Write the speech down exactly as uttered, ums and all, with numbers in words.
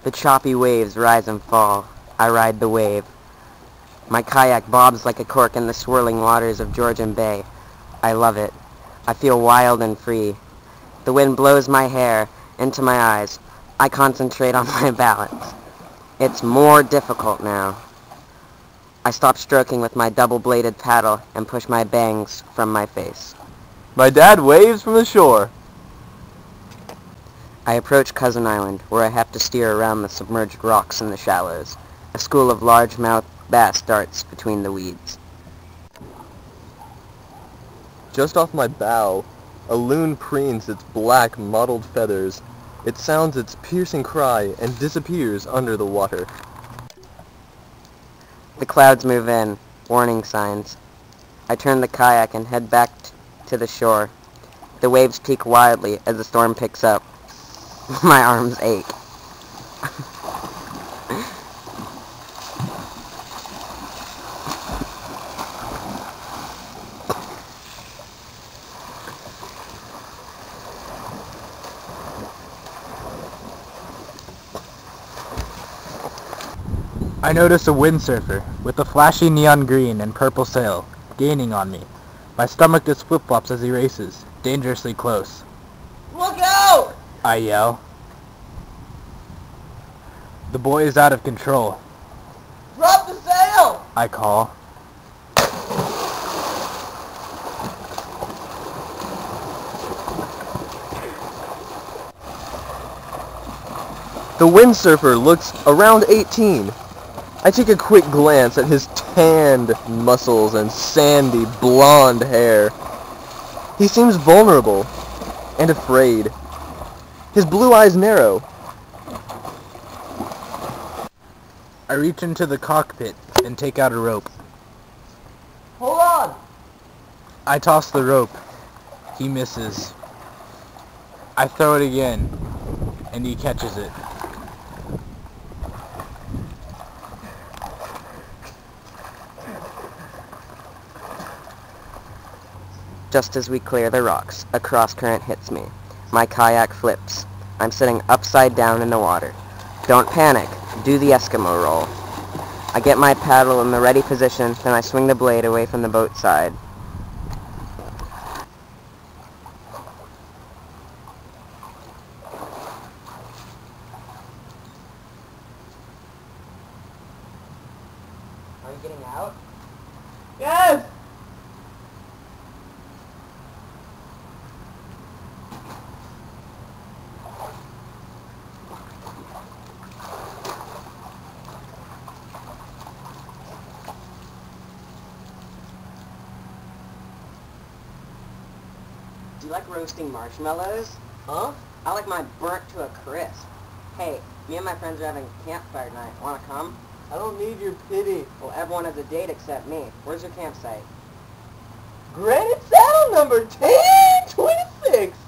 The choppy waves rise and fall. I ride the wave. My kayak bobs like a cork in the swirling waters of Georgian Bay. I love it. I feel wild and free. The wind blows my hair into my eyes. I concentrate on my balance. It's more difficult now. I stop stroking with my double-bladed paddle and push my bangs from my face. My dad waves from the shore. I approach Cousin Island, where I have to steer around the submerged rocks in the shallows. A school of largemouth bass darts between the weeds. Just off my bow, a loon preens its black mottled feathers. It sounds its piercing cry and disappears under the water. The clouds move in, warning signs. I turn the kayak and head back t- to the shore. The waves peak wildly as the storm picks up. My arms ache. I notice a windsurfer with a flashy neon green and purple sail gaining on me. My stomach just flip-flops as he races, dangerously close. Look out! I yell. The boy is out of control. Drop the sail! I call. The windsurfer looks around eighteen. I take a quick glance at his tanned muscles and sandy blonde hair. He seems vulnerable and afraid. His blue eyes narrow. I reach into the cockpit and take out a rope. Hold on! I toss the rope. He misses. I throw it again, and he catches it. Just as we clear the rocks, a cross-current hits me. My kayak flips. I'm sitting upside down in the water. Don't panic. Do the Eskimo roll. I get my paddle in the ready position, then I swing the blade away from the boat side. Are you getting out? Yes! Do you like roasting marshmallows? Huh? I like mine burnt to a crisp. Hey, me and my friends are having campfire night. Wanna come? I don't need your pity. Well, everyone has a date except me. Where's your campsite? Granite saddle number ten twenty-six.